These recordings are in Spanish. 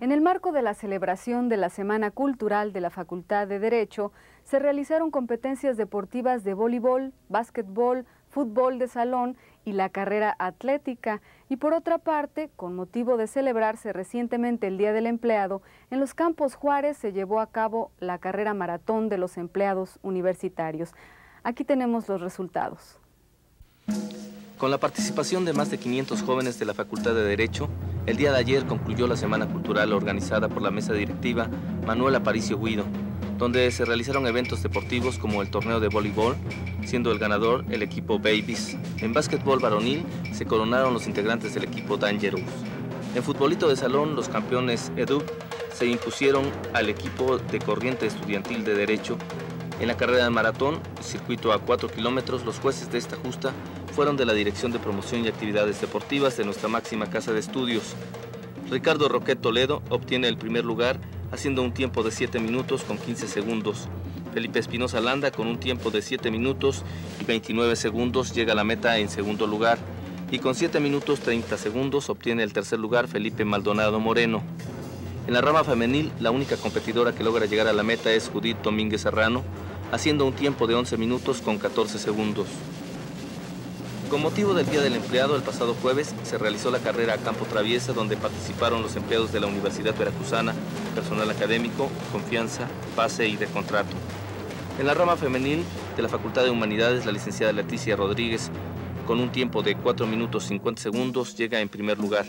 En el marco de la celebración de la Semana Cultural de la Facultad de Derecho, se realizaron competencias deportivas de voleibol, básquetbol, fútbol de salón y la carrera atlética. Y por otra parte, con motivo de celebrarse recientemente el Día del Empleado, en los Campos Juárez se llevó a cabo la carrera maratón de los empleados universitarios. Aquí tenemos los resultados. Con la participación de más de 500 jóvenes de la Facultad de Derecho, el día de ayer concluyó la Semana Cultural organizada por la mesa directiva Manuel Aparicio Guido, donde se realizaron eventos deportivos como el torneo de voleibol, siendo el ganador el equipo Babies. En básquetbol varonil se coronaron los integrantes del equipo Dangerous. En futbolito de salón, los campeones EDUC se impusieron al equipo de Corriente Estudiantil de Derecho. En la carrera de maratón, circuito a 4 kilómetros, los jueces de esta justa fueron de la Dirección de Promoción y Actividades Deportivas de nuestra máxima casa de estudios. Ricardo Roquet Toledo obtiene el primer lugar haciendo un tiempo de 7 minutos con 15 segundos. Felipe Espinosa Landa con un tiempo de 7 minutos y 29 segundos llega a la meta en segundo lugar. Y con 7 minutos 30 segundos obtiene el tercer lugar Felipe Maldonado Moreno. En la rama femenil, la única competidora que logra llegar a la meta es Judith Domínguez Serrano, haciendo un tiempo de 11 minutos con 14 segundos. Con motivo del Día del Empleado, el pasado jueves se realizó la carrera a campo traviesa, donde participaron los empleados de la Universidad Veracruzana, personal académico, confianza, base y de contrato. En la rama femenil de la Facultad de Humanidades, la licenciada Leticia Rodríguez, con un tiempo de 4 minutos 50 segundos, llega en primer lugar.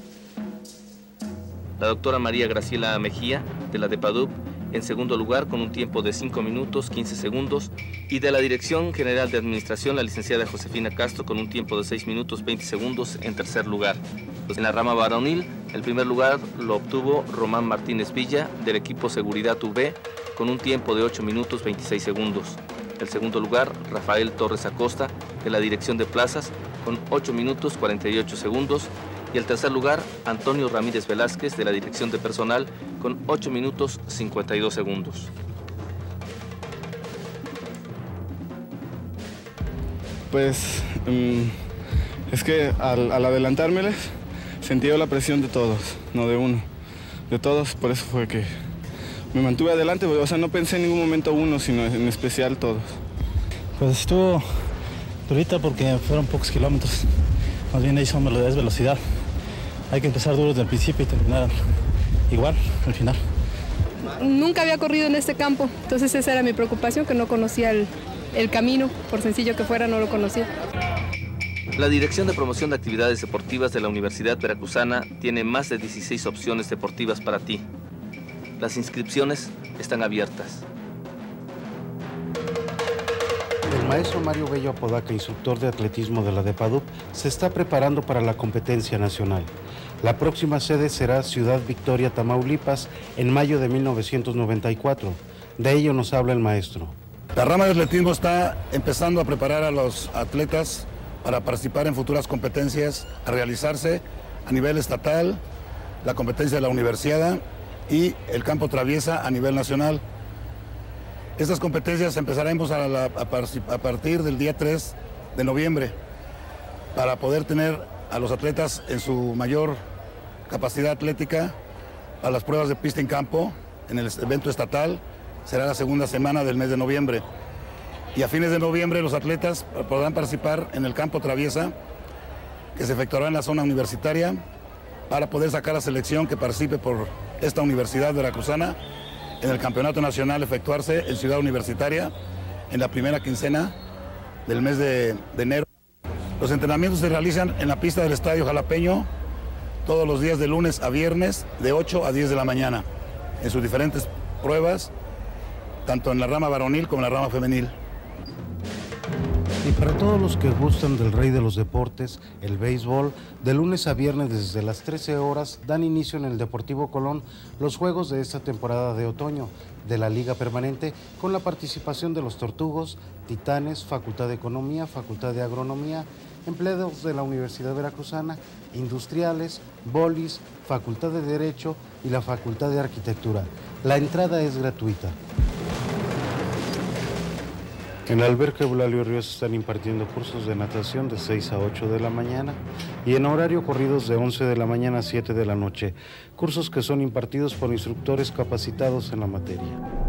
La doctora María Graciela Mejía, de la DEPADUP, en segundo lugar con un tiempo de 5 minutos 15 segundos, y de la Dirección General de Administración, la licenciada Josefina Castro, con un tiempo de 6 minutos 20 segundos en tercer lugar. En la rama varonil, el primer lugar lo obtuvo Román Martínez Villa, del equipo Seguridad UB, con un tiempo de 8 minutos 26 segundos. El segundo lugar, Rafael Torres Acosta, de la Dirección de Plazas, con 8 minutos 48 segundos. Y el tercer lugar, Antonio Ramírez Velázquez, de la Dirección de Personal, con 8 minutos 52 segundos. Pues es que al adelantármeles sentí la presión de todos, no de uno, de todos, por eso fue que me mantuve adelante, o sea, no pensé en ningún momento uno, sino en especial todos. Pues estuvo durita porque fueron pocos kilómetros, más bien ahí son velocidad. Hay que empezar duro desde el principio y terminar igual al final. Nunca había corrido en este campo, entonces esa era mi preocupación, que no conocía el camino, por sencillo que fuera, no lo conocía. La Dirección de Promoción de Actividades Deportivas de la Universidad Veracruzana tiene más de 16 opciones deportivas para ti. Las inscripciones están abiertas. El maestro Mario Bello Apodaca, instructor de atletismo de la DEPADUP, se está preparando para la competencia nacional. La próxima sede será Ciudad Victoria, Tamaulipas, en mayo de 1994. De ello nos habla el maestro. La rama de atletismo está empezando a preparar a los atletas para participar en futuras competencias, a realizarse a nivel estatal, la competencia de la universidad y el campo traviesa a nivel nacional. Estas competencias empezaremos a partir del día 3 de noviembre para poder tener a los atletas en su mayor capacidad atlética a las pruebas de pista en campo en el evento estatal. Será la segunda semana del mes de noviembre. Y a fines de noviembre los atletas podrán participar en el campo traviesa que se efectuará en la zona universitaria para poder sacar a selección que participe por esta Universidad Veracruzana en el Campeonato Nacional, efectuarse en Ciudad Universitaria en la primera quincena del mes de enero. Los entrenamientos se realizan en la pista del Estadio Jalapeño todos los días de lunes a viernes de 8 a 10 de la mañana en sus diferentes pruebas, tanto en la rama varonil como en la rama femenil. Y para todos los que gustan del rey de los deportes, el béisbol, de lunes a viernes desde las 13 horas dan inicio en el Deportivo Colón los juegos de esta temporada de otoño de la Liga Permanente, con la participación de los Tortugos, Titanes, Facultad de Economía, Facultad de Agronomía, empleados de la Universidad Veracruzana, industriales, bolis, Facultad de Derecho y la Facultad de Arquitectura. La entrada es gratuita. En la alberca Eulalio Ríos están impartiendo cursos de natación de 6 a 8 de la mañana y en horario corridos de 11 de la mañana a 7 de la noche, cursos que son impartidos por instructores capacitados en la materia.